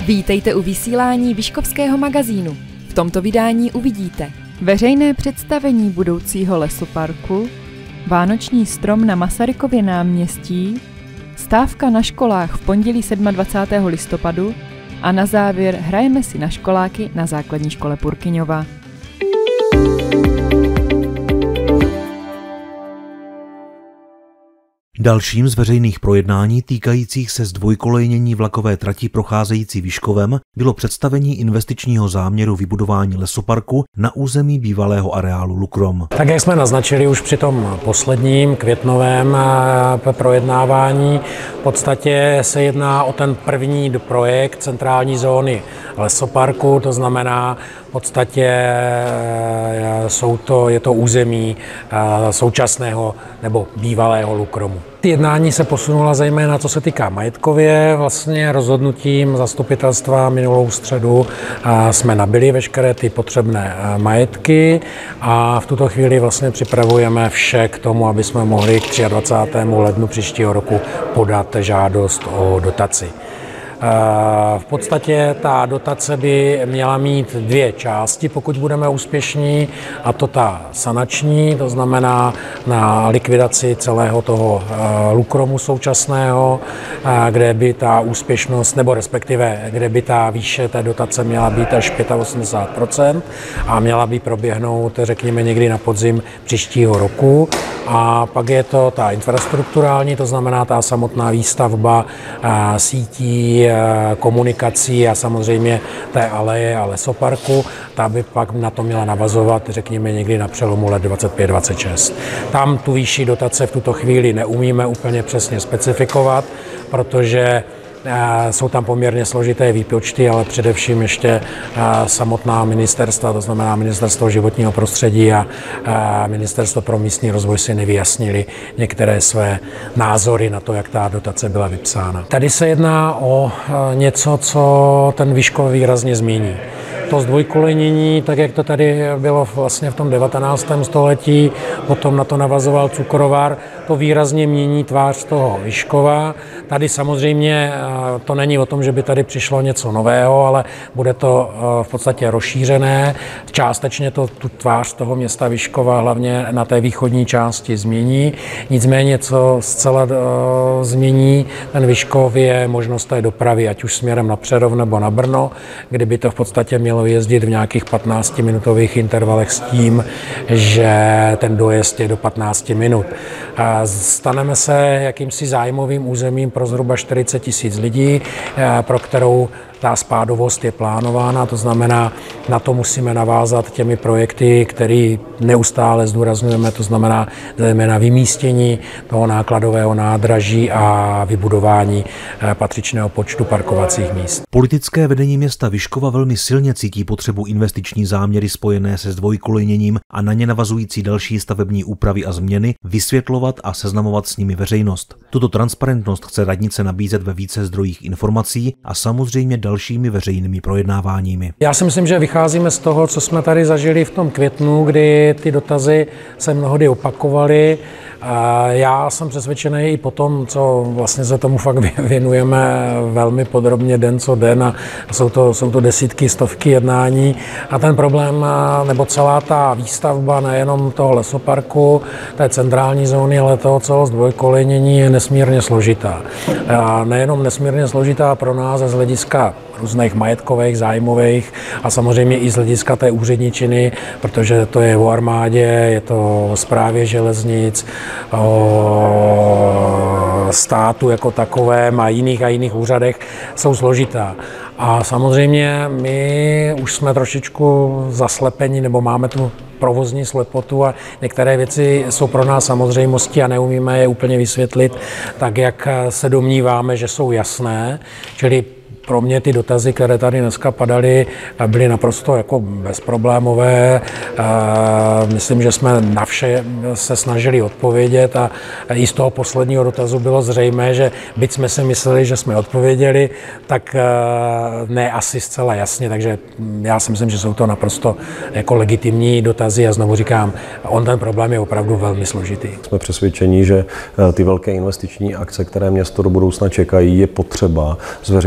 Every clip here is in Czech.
Vítejte u vysílání Vyškovského magazínu. V tomto vydání uvidíte veřejné představení budoucího lesoparku, vánoční strom na Masarykově náměstí, stávka na školách v pondělí 27. listopadu a na závěr hrajeme si na školáky na základní škole Purkyňova. Dalším z veřejných projednání týkajících se zdvojkolejnění vlakové trati procházející Vyškovem bylo představení investičního záměru vybudování lesoparku na území bývalého areálu Lukrom. Tak jak jsme naznačili už při tom posledním květnovém projednávání, v podstatě se jedná o ten první projekt centrální zóny lesoparku, to znamená v podstatě je to území současného nebo bývalého Lukromu. Jednání se posunula zejména co se týká majetkově, vlastně rozhodnutím zastupitelstva minulou středu jsme nabili veškeré ty potřebné majetky a v tuto chvíli vlastně připravujeme vše k tomu, aby jsme mohli k 23. lednu příštího roku podat žádost o dotaci. V podstatě ta dotace by měla mít dvě části, pokud budeme úspěšní, a to ta sanační, to znamená na likvidaci celého toho Lukromu současného, kde by ta úspěšnost, nebo respektive kde by ta výše té dotace měla být až 85% a měla by proběhnout, řekněme, někdy na podzim příštího roku. A pak je to ta infrastrukturální, to znamená ta samotná výstavba sítí, komunikací a samozřejmě té aleje a lesoparku. Ta by pak na to měla navazovat, řekněme, někdy na přelomu let 25-26. Tam tu výši dotace v tuto chvíli neumíme úplně přesně specifikovat, protože jsou tam poměrně složité výpočty, ale především ještě samotná ministerstva, to znamená Ministerstvo životního prostředí a Ministerstvo pro místní rozvoj si nevyjasnili některé své názory na to, jak ta dotace byla vypsána. Tady se jedná o něco, co ten Vyškov výrazně změní. To zdvojkolejnění, tak jak to tady bylo vlastně v tom 19. století, potom na to navazoval cukrovar, to výrazně mění tvář toho Vyškova. Tady samozřejmě to není o tom, že by tady přišlo něco nového, ale bude to v podstatě rozšířené. Částečně to tu tvář toho města Vyškova, hlavně na té východní části, změní. Nicméně, co zcela změní ten Vyškov, je možnost té dopravy, ať už směrem na Přerov nebo na Brno, kdyby to v podstatě mělo jezdit v nějakých 15-minutových intervalech s tím, že ten dojezd je do 15 minut. Staneme se jakýmsi zájmovým územím pro zhruba 40 000 lidí, pro kterou ta spádovost je plánována, to znamená, na to musíme navázat těmi projekty, které neustále zdůrazňujeme, to znamená zejména vymístění toho nákladového nádraží a vybudování patřičného počtu parkovacích míst. Politické vedení města Vyškova velmi silně cítí potřebu investiční záměry spojené se zdvojkolejněním a na ně navazující další stavební úpravy a změny vysvětlovat a seznamovat s nimi veřejnost. Tuto transparentnost chce radnice nabízet ve více zdrojích informací a samozřejmě dalšími veřejnými projednáváními. Já si myslím, že vycházíme z toho, co jsme tady zažili v tom květnu, kdy ty dotazy se mnohdy opakovaly. Já jsem přesvědčený i po tom, co vlastně se tomu fakt věnujeme velmi podrobně den co den a jsou to desítky, stovky jednání a ten problém, nebo celá ta výstavba nejenom toho lesoparku, té centrální zóny, ale toho celého zdvojkolejnění je nesmírně složitá. A nejenom nesmírně složitá pro nás z hlediska různých majetkových, zájmových a samozřejmě i z hlediska té úředničiny, protože to je o armádě, je to o správě železnic, o státu jako takovém a jiných úřadech, jsou složitá. A samozřejmě my už jsme trošičku zaslepeni, nebo máme tu provozní slepotu a některé věci jsou pro nás samozřejmostí a neumíme je úplně vysvětlit tak, jak se domníváme, že jsou jasné, čili pro mě ty dotazy, které tady dneska padaly, byly naprosto jako bezproblémové. Myslím, že jsme na vše se snažili odpovědět a i z toho posledního dotazu bylo zřejmé, že byť jsme si mysleli, že jsme odpověděli, tak ne asi zcela jasně, takže já si myslím, že jsou to naprosto jako legitimní dotazy a znovu říkám, ten problém je opravdu velmi složitý. Jsme přesvědčeni, že ty velké investiční akce, které město do budoucna čekají, je potřeba s veřejností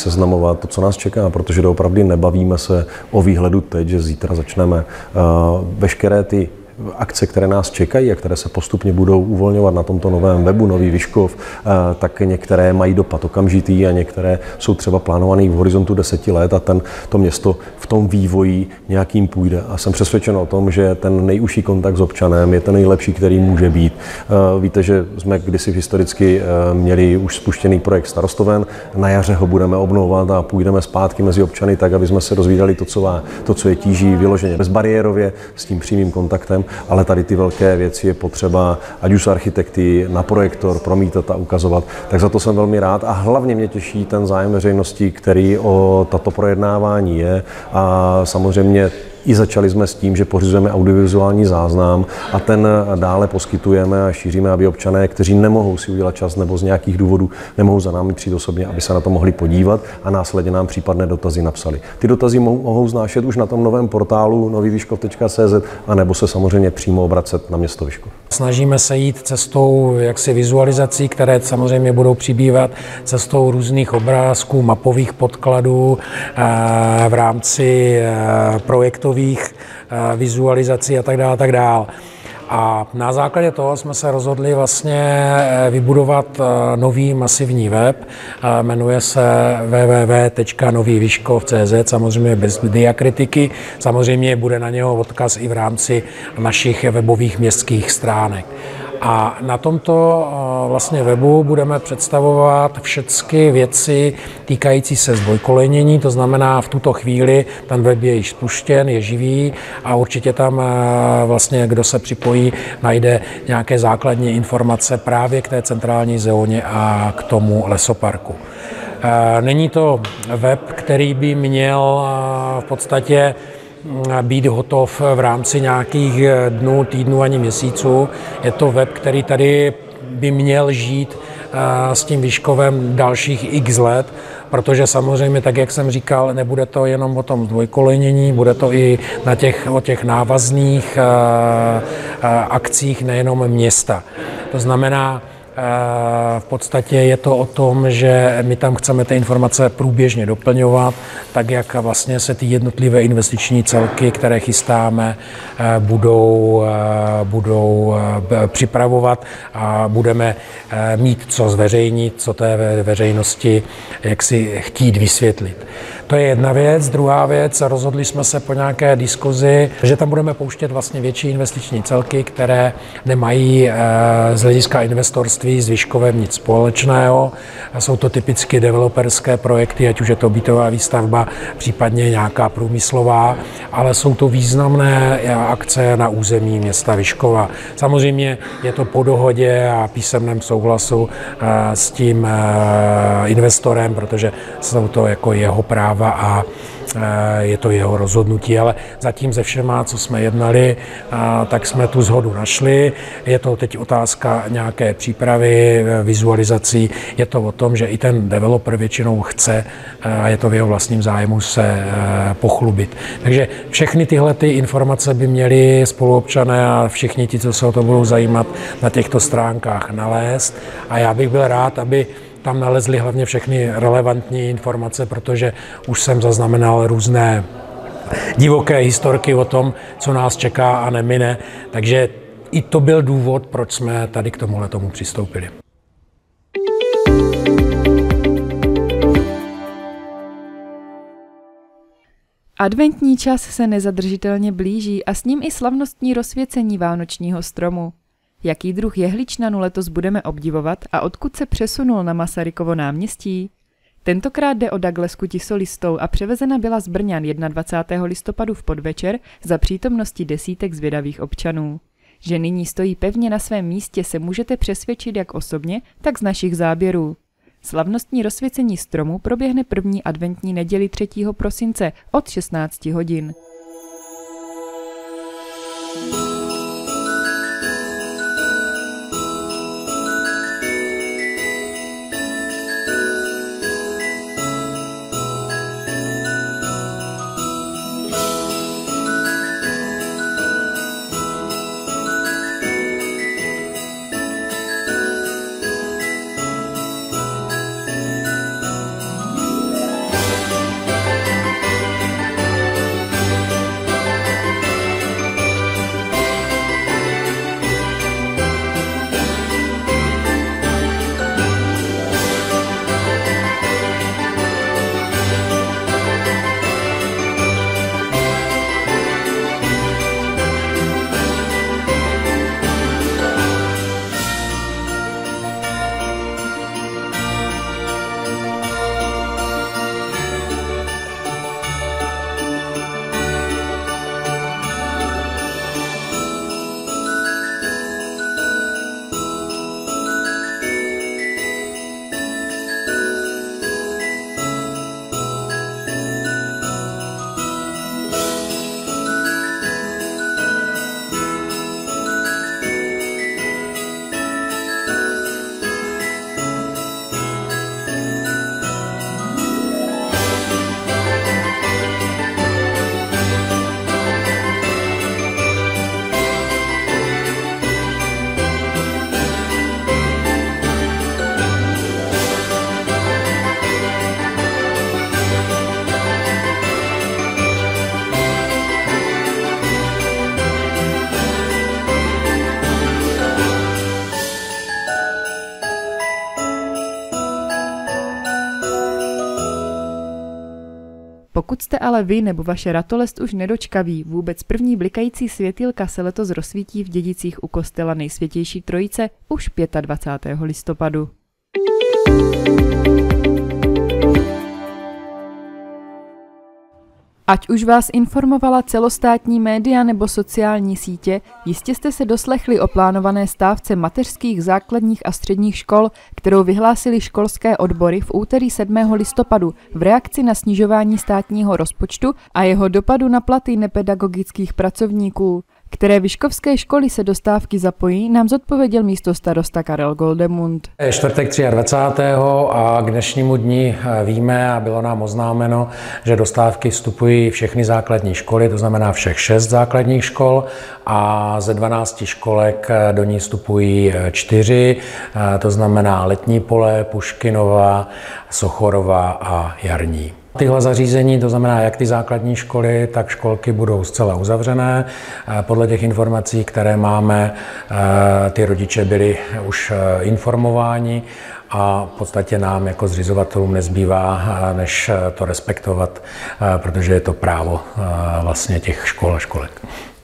seznamovat to, co nás čeká, protože doopravdy nebavíme se o výhledu teď, že zítra začneme. Veškeré ty akce, které nás čekají a které se postupně budou uvolňovat na tomto novém webu Nový Vyškov, tak některé mají dopad okamžitý a některé jsou třeba plánované v horizontu 10 let a to město v tom vývoji nějakým půjde. A jsem přesvědčen o tom, že ten nejužší kontakt s občanem je ten nejlepší, který může být. Víte, že jsme kdysi historicky měli už spuštěný projekt Starostoven, na jaře ho budeme obnovovat a půjdeme zpátky mezi občany tak, aby jsme se dozvídali to, co je tíží, vyloženě bezbariérově s tím přímým kontaktem. Ale tady ty velké věci je potřeba, ať už architekty, na projektor, promítat a ukazovat. Tak za to jsem velmi rád a hlavně mě těší ten zájem veřejnosti, který o tato projednávání je. A samozřejmě i začali jsme s tím, že pořizujeme audiovizuální záznam a ten dále poskytujeme a šíříme, aby občané, kteří nemohou si udělat čas nebo z nějakých důvodů nemohou za námi přijít osobně, aby se na to mohli podívat a následně nám případné dotazy napsali. Ty dotazy mohou znášet už na tom novém portálu novývyškov.cz a nebo se samozřejmě přímo obracet na město Vyškov. Snažíme se jít cestou jaksi vizualizací, které samozřejmě budou přibývat, cestou různých obrázků, mapových podkladů v rámci projektových vizualizací a tak dále. A na základě toho jsme se rozhodli vlastně vybudovat nový masivní web, jmenuje se www.novývyškov.cz, samozřejmě bez diakritiky, samozřejmě bude na něho odkaz i v rámci našich webových městských stránek. A na tomto vlastně webu budeme představovat všechny věci týkající se zdvojkolejnění, to znamená v tuto chvíli ten web je již spuštěn, je živý a určitě tam vlastně, kdo se připojí, najde nějaké základní informace právě k té centrální zóně a k tomu lesoparku. Není to web, který by měl v podstatě být hotov v rámci nějakých dnů, týdnů ani měsíců. Je to web, který tady by měl žít s tím Vyškovem dalších x let, protože samozřejmě, tak jak jsem říkal, nebude to jenom o tom zdvojkolejnění, bude to i o těch návazných akcích nejenom města. To znamená, v podstatě je to o tom, že my tam chceme ty informace průběžně doplňovat, tak jak vlastně se ty jednotlivé investiční celky, které chystáme, budou připravovat a budeme mít co zveřejnit, co té veřejnosti jak si chtít vysvětlit. To je jedna věc. Druhá věc, rozhodli jsme se po nějaké diskuzi, že tam budeme pouštět vlastně větší investiční celky, které nemají z hlediska investorství s Vyškovem nic společného. Jsou to typicky developerské projekty, ať už je to bytová výstavba, případně nějaká průmyslová, ale jsou to významné akce na území města Vyškova. Samozřejmě je to po dohodě a písemném souhlasu s tím investorem, protože jsou to jako jeho práva a je to jeho rozhodnutí, ale zatím ze všema, co jsme jednali, tak jsme tu shodu našli. Je to teď otázka nějaké přípravy, vizualizací. Je to o tom, že i ten developer většinou chce a je to v jeho vlastním zájmu se pochlubit. Takže všechny tyhle ty informace by měli spoluobčané a všichni ti, co se o to budou zajímat, na těchto stránkách nalézt. A já bych byl rád, aby tam nalezli hlavně všechny relevantní informace, protože už jsem zaznamenal různé divoké historky o tom, co nás čeká a nemine. Takže i to byl důvod, proč jsme tady k tomu přistoupili. Adventní čas se nezadržitelně blíží a s ním i slavnostní rozsvěcení vánočního stromu. Jaký druh jehličnanu letos budeme obdivovat a odkud se přesunul na Masarykovo náměstí? Tentokrát jde o Douglesku tisolistou a převezena byla z Brňan 21. listopadu v podvečer za přítomnosti desítek zvědavých občanů. Že nyní stojí pevně na svém místě, se můžete přesvědčit jak osobně, tak z našich záběrů. Slavnostní rozsvěcení stromu proběhne první adventní neděli 3. prosince od 16 hodin. Pokud jste ale vy nebo vaše ratolest už nedočkaví, vůbec první blikající světýlka se letos rozsvítí v Dědicích u kostela Nejsvětější Trojice už 25. listopadu. Ať už vás informovala celostátní média nebo sociální sítě, jistě jste se doslechli o plánované stávce mateřských, základních a středních škol, kterou vyhlásili školské odbory v úterý 7. listopadu v reakci na snižování státního rozpočtu a jeho dopadu na platy nepedagogických pracovníků. Které vyškovské školy se do stávky zapojí, nám zodpověděl místostarosta Karel Goldemund. Je čtvrtek 23. a k dnešnímu dni víme a bylo nám oznámeno, že do stávky vstupují všechny základní školy, to znamená všech 6 základních škol a ze 12 školek do ní vstupují 4, to znamená Letní Pole, Puškinova, Sochorova a Jarní. Tyhle zařízení, to znamená jak ty základní školy, tak školky budou zcela uzavřené. Podle těch informací, které máme, ty rodiče byli už informováni a v podstatě nám jako zřizovatelům nezbývá, než to respektovat, protože je to právo vlastně těch škol a školek.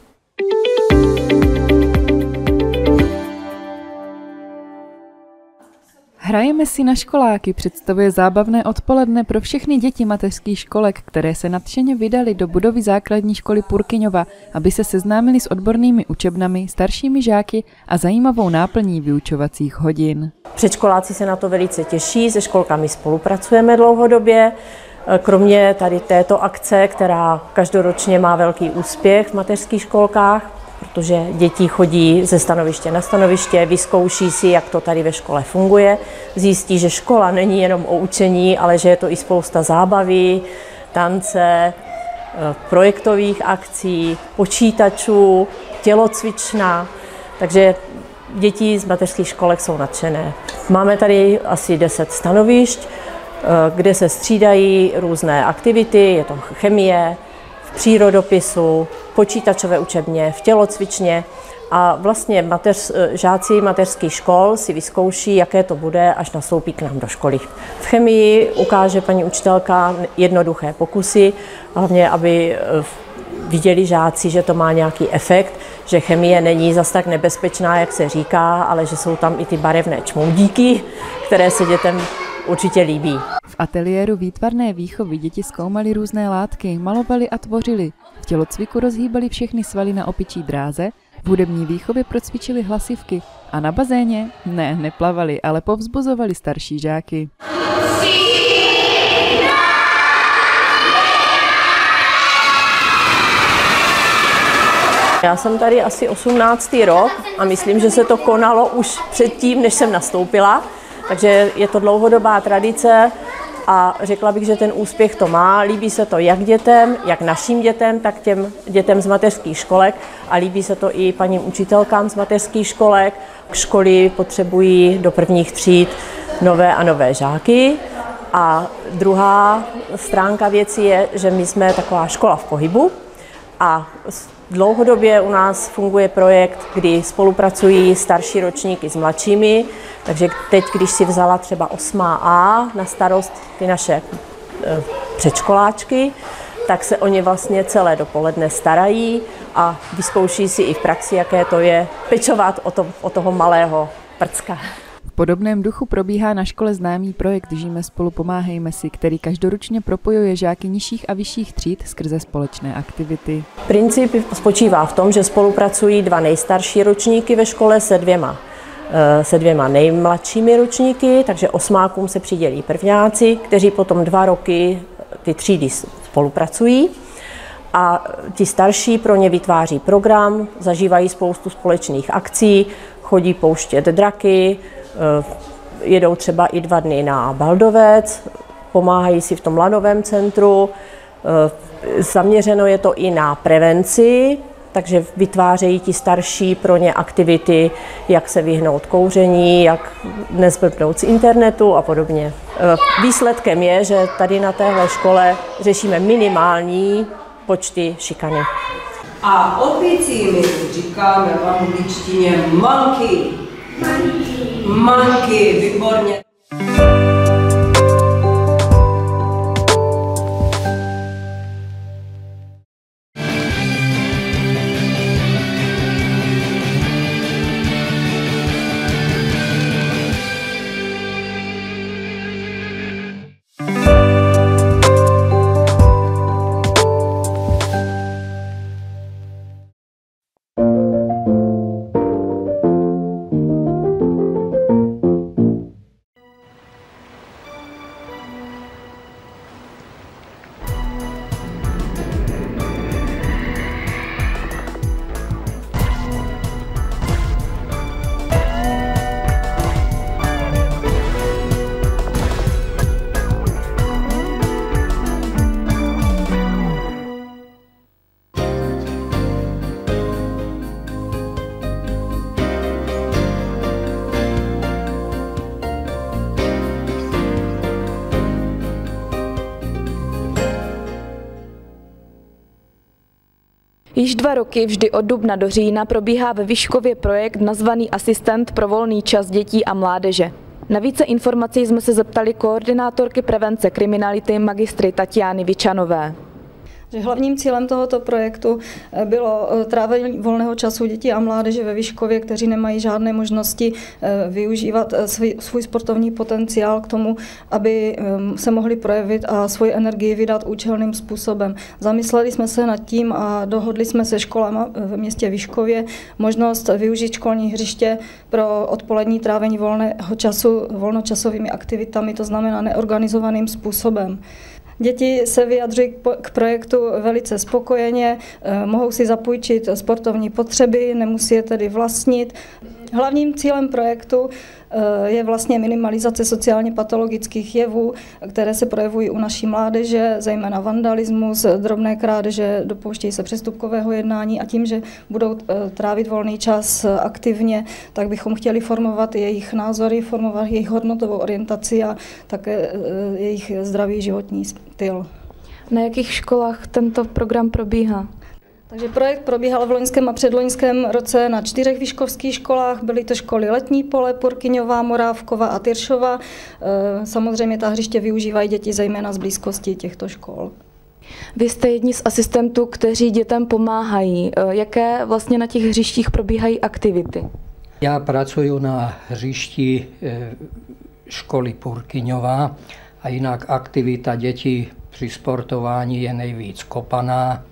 Hrajeme si na školáky představuje zábavné odpoledne pro všechny děti mateřských školek, které se nadšeně vydali do budovy základní školy Purkyňova, aby se seznámili s odbornými učebnami, staršími žáky a zajímavou náplní vyučovacích hodin. Předškoláci se na to velice těší, se školkami spolupracujeme dlouhodobě. Kromě tady této akce, která každoročně má velký úspěch v mateřských školkách, protože děti chodí ze stanoviště na stanoviště, vyzkouší si, jak to tady ve škole funguje, zjistí, že škola není jenom o učení, ale že je to i spousta zábavy, tance, projektových akcí, počítačů, tělocvična, takže děti z mateřských školek jsou nadšené. Máme tady asi 10 stanovišť, kde se střídají různé aktivity, je to chemie, v přírodopisu, počítačové učebně, v tělocvičně a vlastně žáci mateřských škol si vyzkouší, jaké to bude, až nastoupí k nám do školy. V chemii ukáže paní učitelka jednoduché pokusy, hlavně aby viděli žáci, že to má nějaký efekt, že chemie není zas tak nebezpečná, jak se říká, ale že jsou tam i ty barevné čmoudíky, které se dětem určitě líbí. V ateliéru výtvarné výchovy děti zkoumali různé látky, malovali a tvořili. V tělocviku rozhýbali všechny svaly na opičí dráze, v hudební výchově procvičili hlasivky a na bazéně neplavali, ale povzbuzovali starší žáky. Já jsem tady asi 18. rok a myslím, že se to konalo už předtím, než jsem nastoupila, takže je to dlouhodobá tradice a řekla bych, že ten úspěch to má. Líbí se to jak dětem, jak našim dětem, tak těm dětem z mateřských školek a líbí se to i paním učitelkám z mateřských školek. Školy potřebují do prvních tříd nové a nové žáky. A druhá stránka věci je, že my jsme taková škola v pohybu a dlouhodobě u nás funguje projekt, kdy spolupracují starší ročníky s mladšími, takže teď, když si vzala třeba 8A na starost ty naše předškoláčky, tak se o ně vlastně celé dopoledne starají a vyzkouší si i v praxi, jaké to je pečovat o toho malého prcka. V podobném duchu probíhá na škole známý projekt Žijeme spolu, pomáhejme si, který každoročně propojuje žáky nižších a vyšších tříd skrze společné aktivity. Princip spočívá v tom, že spolupracují 2 nejstarší ročníky ve škole se dvěma nejmladšími ročníky, takže osmákům se přidělí prvňáci, kteří potom 2 roky ty třídy spolupracují. A ti starší pro ně vytváří program, zažívají spoustu společných akcí, chodí pouštět draky, jedou třeba i 2 dny na Baldovec, pomáhají si v tom lanovém centru. Zaměřeno je to i na prevenci, takže vytvářejí ti starší pro ně aktivity, jak se vyhnout kouření, jak nezblbnout z internetu a podobně. Výsledkem je, že tady na téhle škole řešíme minimální počty šikany. A opici my říkáme v angličtině monkey. Monkey, výborně. Již 2 roky vždy od dubna do října probíhá ve Vyškově projekt nazvaný Asistent pro volný čas dětí a mládeže. Na více informací jsme se zeptali koordinátorky prevence kriminality magistry Tatiany Vičanové. Hlavním cílem tohoto projektu bylo trávení volného času dětí a mládeže ve Vyškově, kteří nemají žádné možnosti využívat svůj sportovní potenciál k tomu, aby se mohli projevit a svoji energii vydat účelným způsobem. Zamysleli jsme se nad tím a dohodli jsme se školami v městě Vyškově možnost využít školní hřiště pro odpolední trávení volného času volnočasovými aktivitami, to znamená neorganizovaným způsobem. Děti se vyjadřují k projektu velice spokojeně, mohou si zapůjčit sportovní potřeby, nemusí je tedy vlastnit. Hlavním cílem projektu je vlastně minimalizace sociálně patologických jevů, které se projevují u naší mládeže, zejména vandalismus, drobné krádeže, dopouštějí se přestupkového jednání a tím, že budou trávit volný čas aktivně, tak bychom chtěli formovat jejich názory, formovat jejich hodnotovou orientaci a také jejich zdravý životní styl. Na jakých školách tento program probíhá? Takže projekt probíhal v loňském a předloňském roce na 4 vyškovských školách. Byly to školy Letní Pole, Purkyňová, Morávkova a Tyršova. Samozřejmě ta hřiště využívají děti zejména z blízkosti těchto škol. Vy jste jedni z asistentů, kteří dětem pomáhají. Jaké vlastně na těch hřištích probíhají aktivity? Já pracuji na hřišti školy Purkyňová a jinak aktivita dětí při sportování je nejvíc kopaná,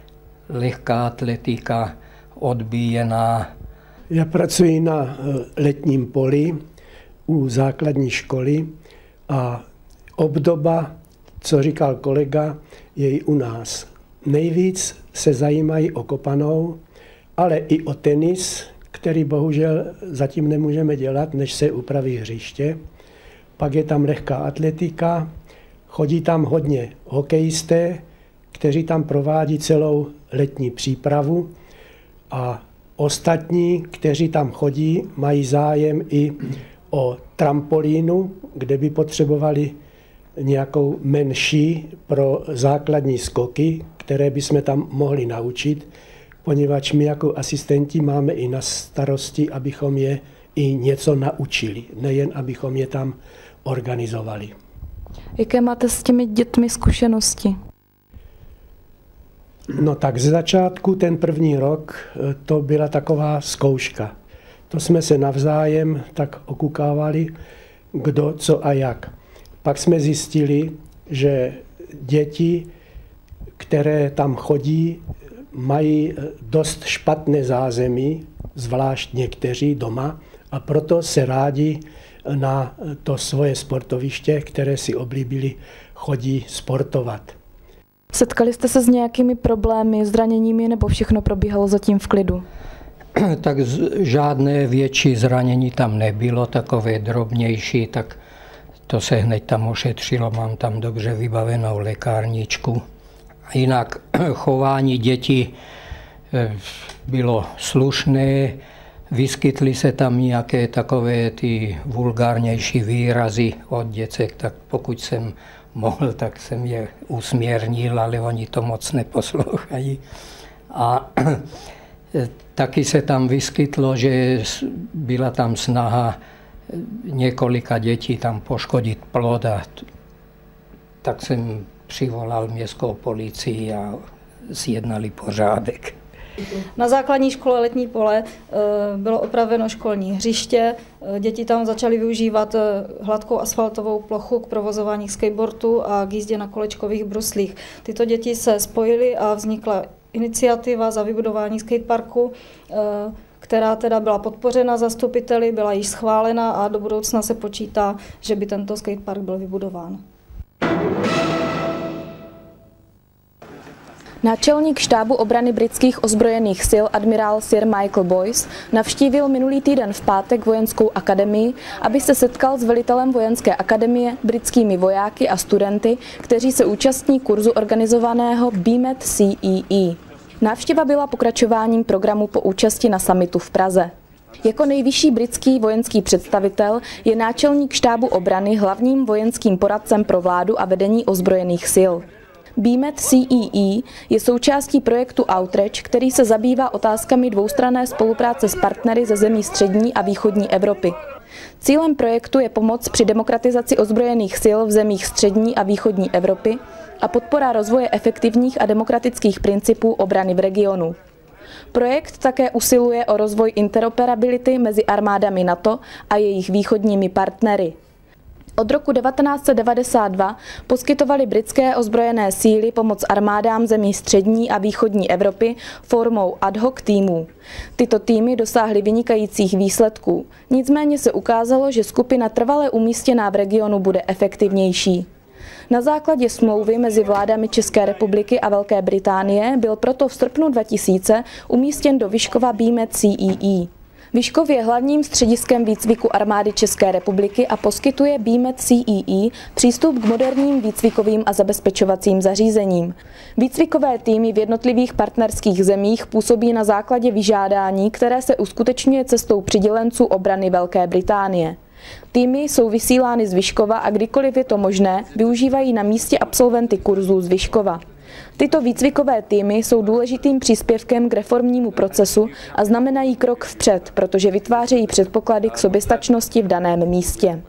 lehká atletika, odbíjená. Já pracuji na Letním Poli u základní školy a obdoba, co říkal kolega, je i u nás. Nejvíc se zajímají o kopanou, ale i o tenis, který bohužel zatím nemůžeme dělat, než se upraví hřiště. Pak je tam lehká atletika, chodí tam hodně hokejisté, kteří tam provádí celou letní přípravu a ostatní, kteří tam chodí, mají zájem i o trampolínu, kde by potřebovali nějakou menší pro základní skoky, které bychom tam mohli naučit, poněvadž my jako asistenti máme i na starosti, abychom je i něco naučili, nejen abychom je tam organizovali. Jaké máte s těmi dětmi zkušenosti? No tak ze začátku ten první rok to byla taková zkouška. To jsme se navzájem tak okukávali, kdo, co a jak. Pak jsme zjistili, že děti, které tam chodí, mají dost špatné zázemí, zvlášť někteří doma, a proto se rádi na to svoje sportoviště, které si oblíbili, chodí sportovat. Setkali jste se s nějakými problémy, zraněními, nebo všechno probíhalo zatím v klidu? Tak žádné větší zranění tam nebylo, takové drobnější, tak to se hned tam ošetřilo, mám tam dobře vybavenou lékárničku. Jinak chování dětí bylo slušné, vyskytly se tam nějaké takové ty vulgárnější výrazy od děcek, tak pokud jsem mohl, tak jsem je usměrnil, ale oni to moc neposlouchají. A taky se tam vyskytlo, že byla tam snaha několika dětí tam poškodit plod, a tak jsem přivolal městskou policii a zjednali pořádek. Na základní škole Letní Pole bylo opraveno školní hřiště, děti tam začaly využívat hladkou asfaltovou plochu k provozování skateboardu a k jízdě na kolečkových bruslích. Tyto děti se spojily a vznikla iniciativa za vybudování skateparku, která teda byla podpořena zastupiteli, byla již schválena a do budoucna se počítá, že by tento skatepark byl vybudován. Náčelník štábu obrany britských ozbrojených sil admirál Sir Michael Boyce navštívil minulý týden v pátek vojenskou akademii, aby se setkal s velitelem vojenské akademie, britskými vojáky a studenty, kteří se účastní kurzu organizovaného BMAT CEE. Návštěva byla pokračováním programu po účasti na summitu v Praze. Jako nejvyšší britský vojenský představitel je náčelník štábu obrany hlavním vojenským poradcem pro vládu a vedení ozbrojených sil. BMET CEE je součástí projektu Outreach, který se zabývá otázkami dvoustranné spolupráce s partnery ze zemí střední a východní Evropy. Cílem projektu je pomoc při demokratizaci ozbrojených sil v zemích střední a východní Evropy a podpora rozvoje efektivních a demokratických principů obrany v regionu. Projekt také usiluje o rozvoj interoperability mezi armádami NATO a jejich východními partnery. Od roku 1992 poskytovaly britské ozbrojené síly pomoc armádám zemí střední a východní Evropy formou ad hoc týmů. Tyto týmy dosáhly vynikajících výsledků, nicméně se ukázalo, že skupina trvale umístěná v regionu bude efektivnější. Na základě smlouvy mezi vládami České republiky a Velké Británie byl proto v srpnu 2000 umístěn do Vyškova BMET CEE. Vyškov je hlavním střediskem výcviku armády České republiky a poskytuje BMET CEE přístup k moderním výcvikovým a zabezpečovacím zařízením. Výcvikové týmy v jednotlivých partnerských zemích působí na základě vyžádání, které se uskutečňuje cestou přidělenců obrany Velké Británie. Týmy jsou vysílány z Vyškova a kdykoliv je to možné, využívají na místě absolventy kurzů z Vyškova. Tyto výcvikové týmy jsou důležitým příspěvkem k reformnímu procesu a znamenají krok vpřed, protože vytvářejí předpoklady k soběstačnosti v daném místě.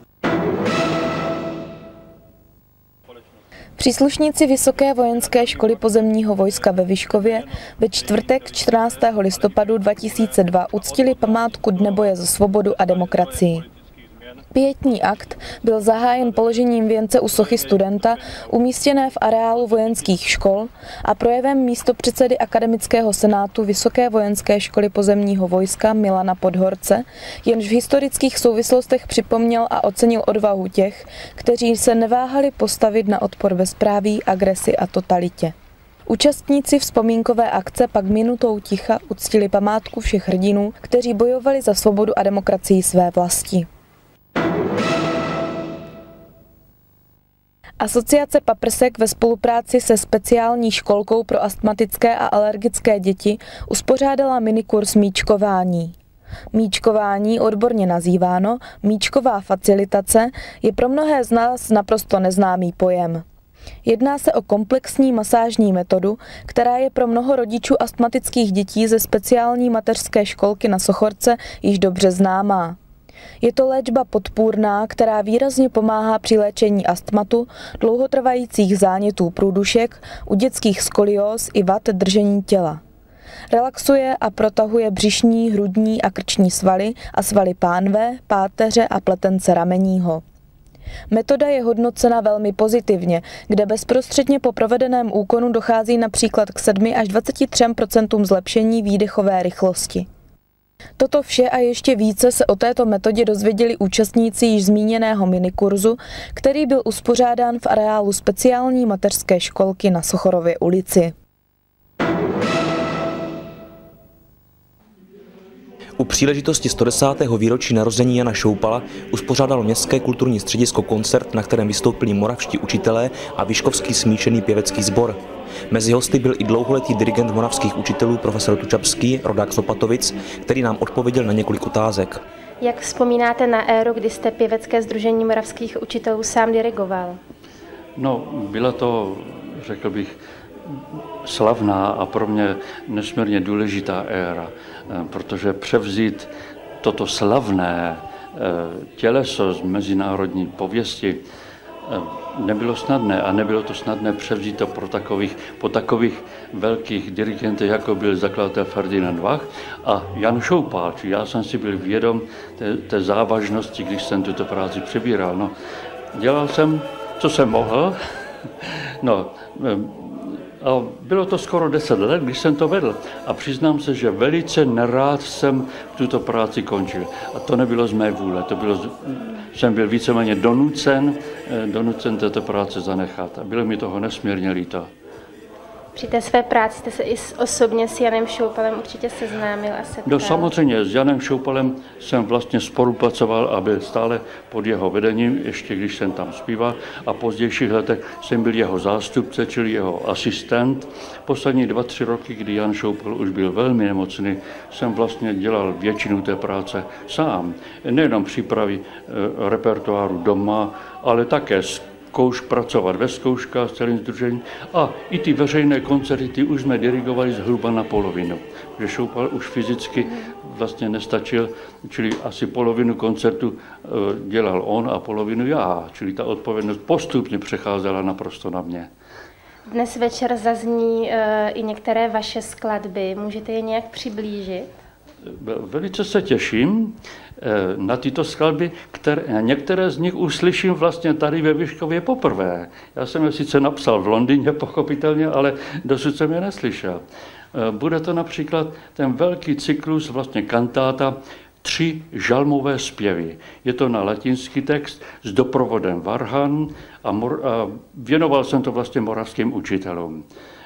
Příslušníci Vysoké vojenské školy pozemního vojska ve Vyškově ve čtvrtek 14. listopadu 2002 uctili památku Dne boje za svobodu a demokracii. Pietní akt byl zahájen položením věnce u sochy studenta umístěné v areálu vojenských škol a projevem místopředsedy Akademického senátu Vysoké vojenské školy pozemního vojska Milana Podhorce, jenž v historických souvislostech připomněl a ocenil odvahu těch, kteří se neváhali postavit na odpor bezpráví, agresi a totalitě. Účastníci vzpomínkové akce pak minutou ticha uctili památku všech hrdinů, kteří bojovali za svobodu a demokracii své vlasti. Asociace Paprsek ve spolupráci se speciální školkou pro astmatické a alergické děti uspořádala minikurs míčkování. Míčkování, odborně nazýváno míčková facilitace, je pro mnohé z nás naprosto neznámý pojem. Jedná se o komplexní masážní metodu, která je pro mnoho rodičů astmatických dětí ze speciální mateřské školky na Sochorce již dobře známá. Je to léčba podpůrná, která výrazně pomáhá při léčení astmatu, dlouhotrvajících zánětů průdušek, u dětských skolióz i vad držení těla. Relaxuje a protahuje břišní, hrudní a krční svaly a svaly pánve, páteře a pletence ramenního. Metoda je hodnocena velmi pozitivně, kde bezprostředně po provedeném úkonu dochází například k 7 až 23% zlepšení výdechové rychlosti. Toto vše a ještě více se o této metodě dozvěděli účastníci již zmíněného minikurzu, který byl uspořádán v areálu speciální mateřské školky na Sochorově ulici. U příležitosti 110. výročí narození Jana Šoupala uspořádalo Městské kulturní středisko koncert, na kterém vystoupili moravští učitelé a Vyškovský smíšený pěvecký sbor. Mezi hosty byl i dlouholetý dirigent moravských učitelů profesor Tučapský, rodák z Opatovic, který nám odpověděl na několik otázek. Jak vzpomínáte na éru, kdy jste pěvecké sdružení moravských učitelů sám dirigoval? No, byla to, řekl bych, slavná a pro mě nesmírně důležitá éra, protože převzít toto slavné těleso z mezinárodní pověsti nebylo snadné a nebylo to snadné převzít to po takových velkých dirigentech, jako byl zakladatel Ferdinand Vach a Jan Šoupal. Já jsem si byl vědom té závažnosti, když jsem tuto práci přebíral. No, dělal jsem, co jsem mohl. No, a bylo to skoro 10 let, když jsem to vedl. A přiznám se, že velice nerád jsem tuto práci končil. A to nebylo z mé vůle. Jsem byl víceméně donucen této práce zanechat. A bylo mi toho nesmírně líto. Při té své práci jste se i osobně s Janem Šoupalem určitě seznámil a setkal. No samozřejmě, s Janem Šoupalem jsem vlastně spolupracoval a byl stále pod jeho vedením, ještě když jsem tam zpíval. A v pozdějších letech jsem byl jeho zástupce, čili jeho asistent. Poslední 2-3 roky, kdy Jan Šoupal už byl velmi nemocný, jsem vlastně dělal většinu té práce sám. Nejenom přípravy repertoáru doma, ale také pracovat ve zkouškách s celým sdružením a i ty veřejné koncerty ty už jsme dirigovali zhruba na polovinu. Že Šoupal už fyzicky vlastně nestačil, čili asi polovinu koncertu dělal on a polovinu já, čili ta odpovědnost postupně přecházela naprosto na mě. Dnes večer zazní i některé vaše skladby. Můžete je nějak přiblížit? Velice se těším na tyto skladby, některé z nich uslyším vlastně tady ve Vyškově poprvé. Já jsem je sice napsal v Londýně, pochopitelně, ale dosud jsem je neslyšel. Bude to například ten velký cyklus, vlastně kantáta, 3 žalmové zpěvy. Je to na latinský text s doprovodem varhan a věnoval jsem to vlastně moravským učitelům.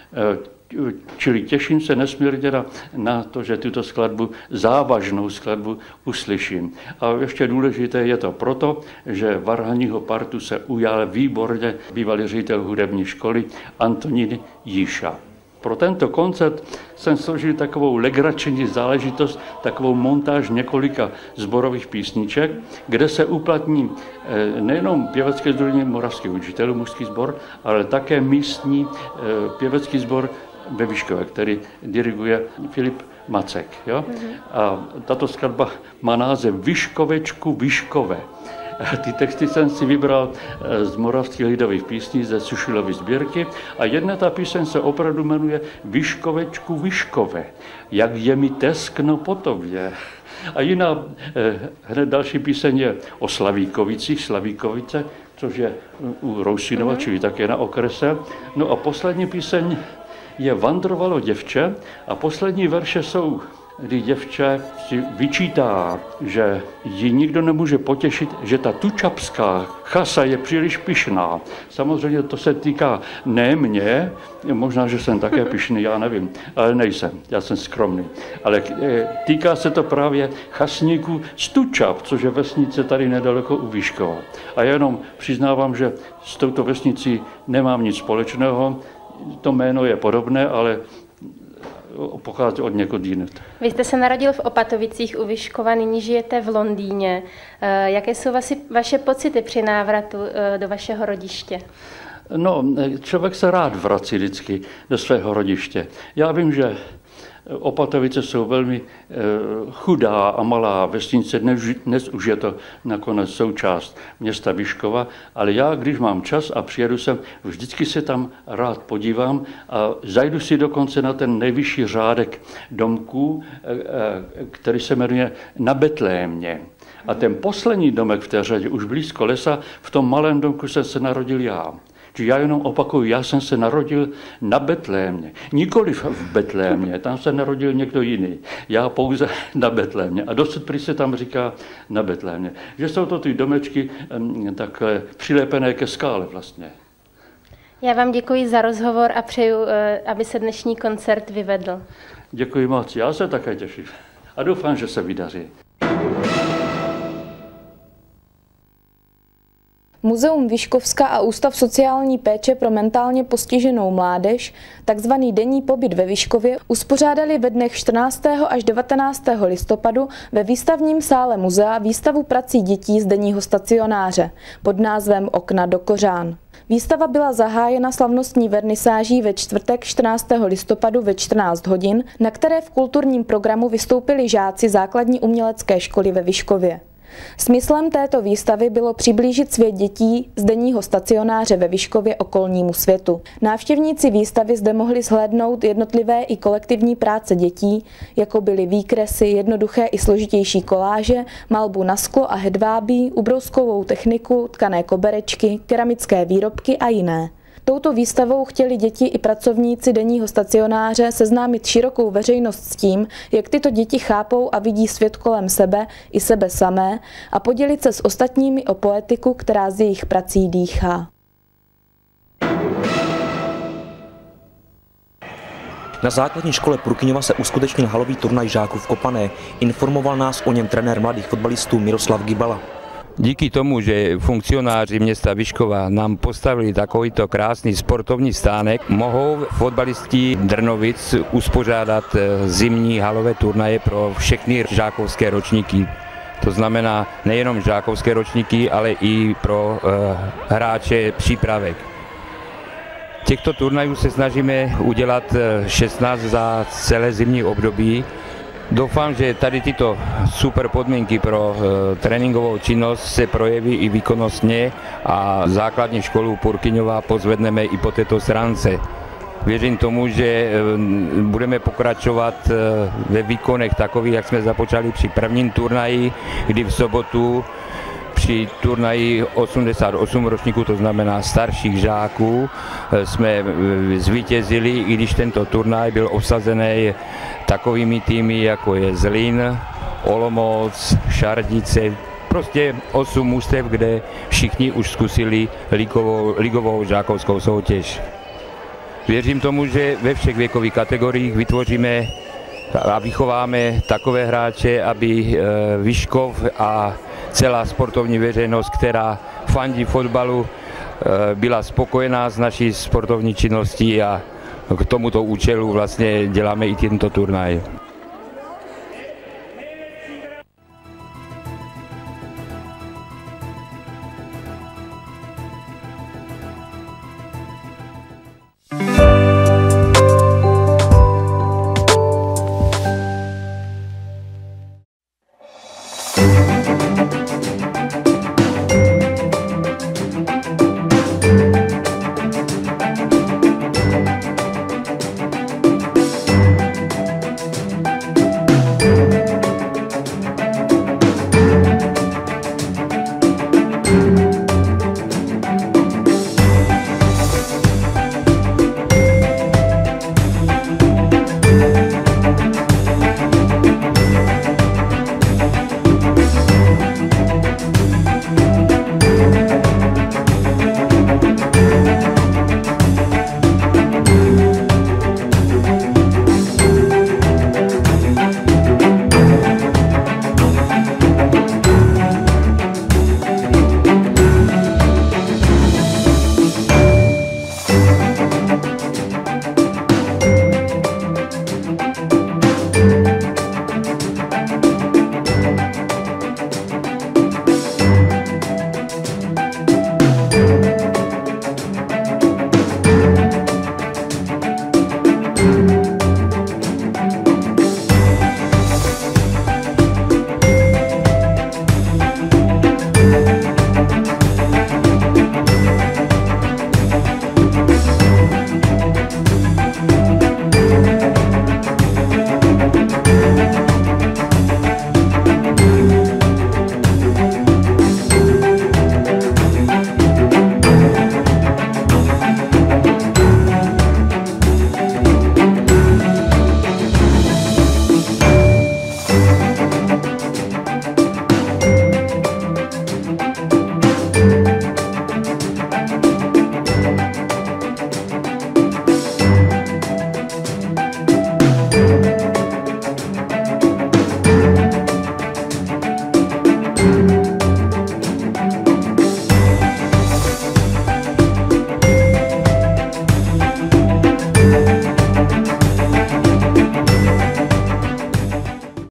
Čili těším se nesmírně na to, že tuto skladbu, závažnou skladbu, uslyším. A ještě důležité je to proto, že varhanního partu se ujal výborně bývalý ředitel hudební školy Antonín Jíša. Pro tento koncert jsem složil takovou legrační záležitost, takovou montáž několika sborových písniček, kde se uplatní nejenom pěvecké sdružení moravských učitelů, mužský sbor, ale také místní pěvecký sbor ve Vyškově, který diriguje Filip Macek. Jo? A tato skladba má název Vyškovečku Vyškove. Ty texty jsem si vybral z moravských lidových písní ze Sušilovy sbírky a jedna ta píseň se opravdu jmenuje Vyškovečku Vyškove, jak je mi teskno po tobě. A jiná, hned další píseň je o Slavíkovicích, Slavíkovice, což je u Rousinova, čili také na okrese. No a poslední píseň je Vandrovalo děvče a poslední verše jsou, kdy děvče si vyčítá, že ji nikdo nemůže potěšit, že ta tučapská chasa je příliš pyšná. Samozřejmě to se týká ne mě, možná, že jsem také pyšný, já nevím, ale nejsem, já jsem skromný. Ale týká se to právě chasníků z Tučap, což je vesnice tady nedaleko u Vyškova. A já jenom přiznávám, že s touto vesnicí nemám nic společného, to jméno je podobné, ale pochází od někud jinut. Vy jste se narodil v Opatovicích u Vyškova, nyní žijete v Londýně. Jaké jsou vaše pocity při návratu do vašeho rodiště? No, člověk se rád vrací vždycky do svého rodiště. Já vím, že Opatovice jsou velmi chudá a malá vesnice, dnes už je to nakonec součást města Vyškova, ale já, když mám čas a přijedu sem, vždycky se tam rád podívám a zajdu si dokonce na ten nejvyšší řádek domků, který se jmenuje Na Betlémě. A ten poslední domek v té řadě, už blízko lesa, v tom malém domku jsem se narodil já. Čiže já jenom opakuju, já jsem se narodil na Betlémě. Nikoliv v Betlémě, tam se narodil někdo jiný. Já pouze na Betlémě. A dosud prý se tam říká na Betlémě. Že jsou to ty domečky takhle přilepené ke skále vlastně. Já vám děkuji za rozhovor a přeju, aby se dnešní koncert vyvedl. Děkuji moc, já se také těším. A doufám, že se vydaří. Muzeum Vyškovska a Ústav sociální péče pro mentálně postiženou mládež, takzvaný denní pobyt ve Vyškově, uspořádali ve dnech 14. až 19. listopadu ve výstavním sále muzea výstavu prací dětí z denního stacionáře pod názvem Okna do kořán. Výstava byla zahájena slavnostní vernisáží ve čtvrtek 14. listopadu ve 14 hodin, na které v kulturním programu vystoupili žáci základní umělecké školy ve Vyškově. Smyslem této výstavy bylo přiblížit svět dětí z denního stacionáře ve Vyškově okolnímu světu. Návštěvníci výstavy zde mohli shlédnout jednotlivé i kolektivní práce dětí, jako byly výkresy, jednoduché i složitější koláže, malbu na sklo a hedvábí, ubrouskovou techniku, tkané koberečky, keramické výrobky a jiné. Touto výstavou chtěli děti i pracovníci denního stacionáře seznámit širokou veřejnost s tím, jak tyto děti chápou a vidí svět kolem sebe i sebe samé a podělit se s ostatními o poetiku, která z jejich prací dýchá. Na základní škole Purkyňova se uskutečnil halový turnaj žáků v Kopané. Informoval nás o něm trenér mladých fotbalistů Miroslav Gibala. Díky tomu, že funkcionáři města Vyškova nám postavili takovýto krásný sportovní stánek, mohou fotbalisti Drnovic uspořádat zimní halové turnaje pro všechny žákovské ročníky. To znamená nejenom žákovské ročníky, ale i pro hráče přípravek. Těchto turnajů se snažíme udělat 16 za celé zimní období. Doufám, že tady tyto super podmínky pro tréninkovou činnost se projeví i výkonnostně a základní školu Purkyňova pozvedneme i po této stránce. Věřím tomu, že budeme pokračovat ve výkonech takových, jak jsme započali při prvním turnaji, kdy v sobotu při turnaji 88 ročníků, to znamená starších žáků, jsme zvítězili, i když tento turnaj byl obsazený takovými týmy, jako je Zlín, Olomouc, Šardice, prostě 8 mužstev, kde všichni už zkusili ligovou žákovskou soutěž. Věřím tomu, že ve všech věkových kategoriích vytvoříme a vychováme takové hráče, aby Vyškov a celá sportovní veřejnost, která fandí fotbalu, byla spokojená s naší sportovní činností a k tomuto účelu vlastně děláme i tento turnaj.